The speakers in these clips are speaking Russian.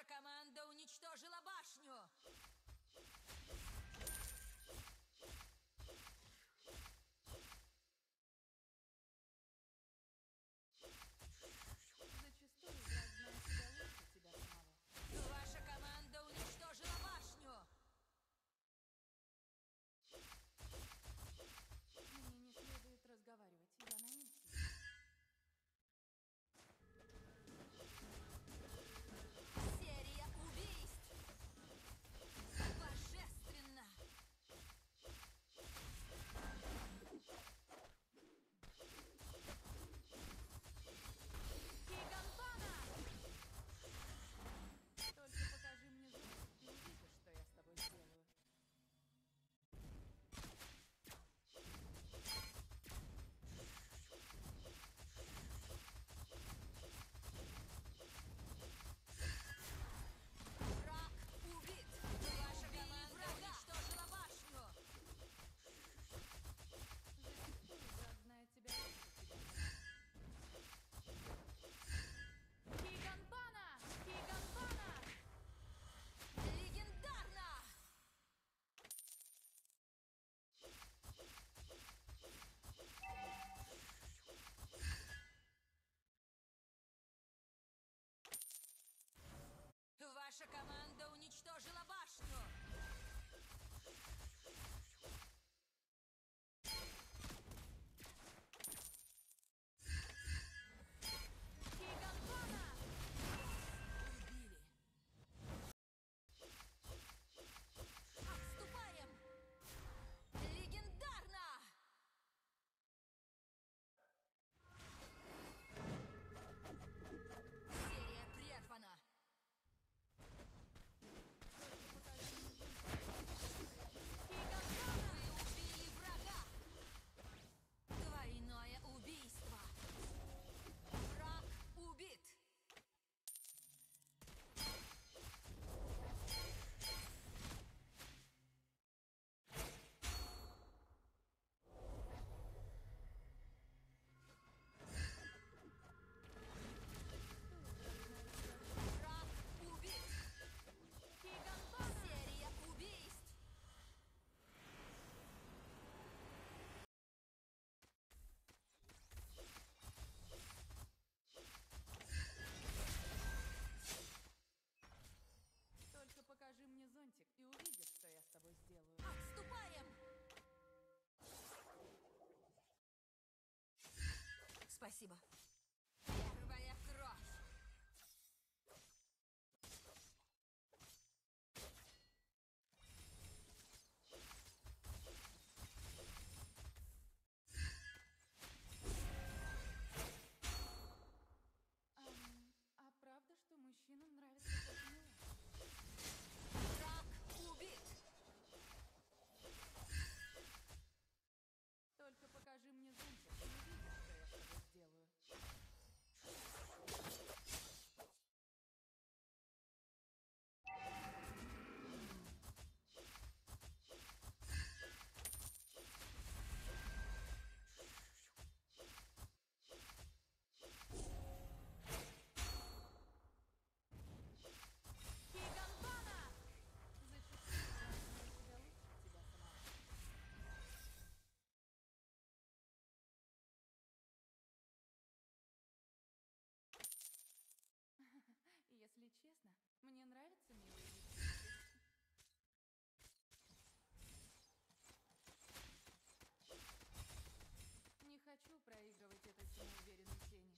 Ваша команда уничтожила башню! Зачастую враг знает себя лучше тебя самого. Ваша команда уничтожила башню! Мне не следует разговаривать, я на миссии. Серия убийств! Божественно! Гиганпана! Только покажи мне зуб, и увидишь, что я с тобой сделаю. Враг убит! Ваша команда уничтожила башню! Зачастую враг знает себя лучше тебя самого. Гиганпана! Гиганпана! Легендарно! Ваша команда уничтожила башню! Гиганпана! Убили! Отступаем! Легендарно! Серия прервана! Гиганпана! Вы убили врага! Двойное убийство! Враг убит! Враг убит! Гиганпана! Серия убийств! Только покажи мне зонтик, и увидишь, что я с тобой сделаю. Отступаем! Спасибо. Первая кровь! А правда, что мужчинам нравится кофе? Враг убит! Только покажи мне зонтик, и увидишь, что я с тобой сделаю. Гиганпана! Зачастую враг знает себя лучше тебя самого. Если честно, мне нравятся милые девчонки. Не хочу проигрывать этой самоуверенной тени.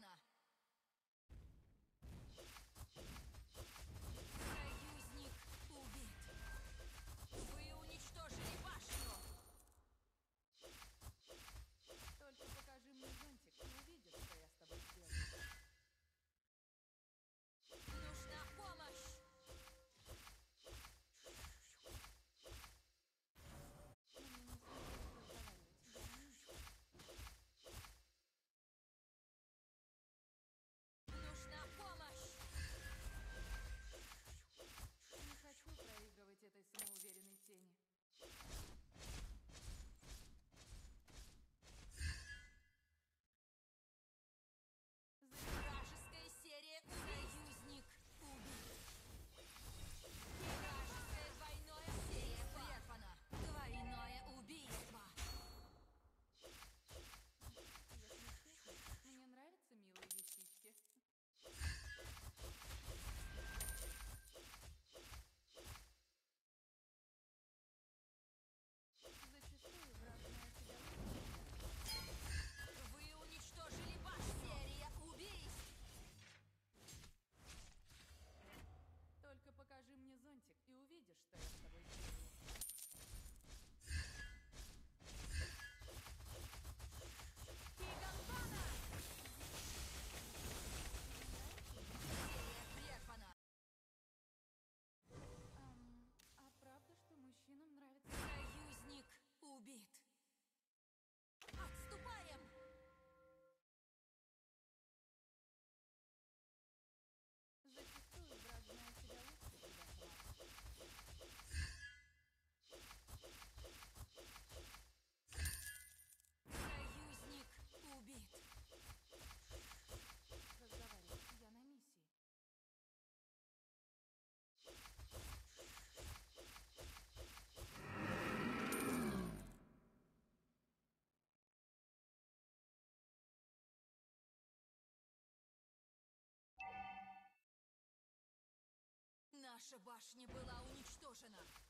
прервано. Союзник убит. Вы уничтожили башню. Только покажи мне зонтик, и увидишь, что я с тобой сделаю. Нужна помощь. Мне не следует разговаривать. Я нищий. Нужна помощь. Не хочу проигрывать этой самоуверенной тени. Вражеская серия союзник убит. Вражеская двойное серия прервано. Двойное убийство. Если честно, мне нравятся милые вещички. Зачастую враг знает тебя лучше. Вы уничтожили башню. Серия убийств. Только покажи мне зонтик, и увидишь, что я с тобой сделаю. Гигантона. Серия прервана. А правда, что мужчинам нравится... Союзник убит. Отступаем. Зачастую враг знает тебя лучше себя самого. Союзник убит. Разговаривай, я на миссии. Наша башня была уничтожена.